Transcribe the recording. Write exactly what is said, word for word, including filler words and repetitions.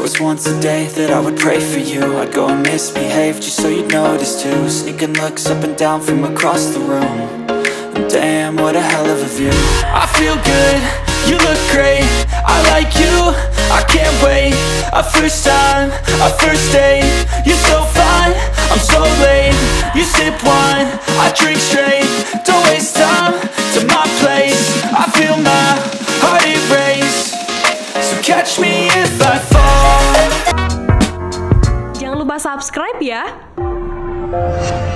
was once a day that I would pray for you. I'd go and misbehave just so you'd notice too. Sneaking looks up and down from across the room. And damn, what a hell of a view. I feel good, you look great, I like you, I can't wait. A first time, a first date, you're so fine, I'm so late. You sip wine, I drink straight, don't waste time to my place. I feel my heart erase, so catch me if I fall. Jangan lupa subscribe ya.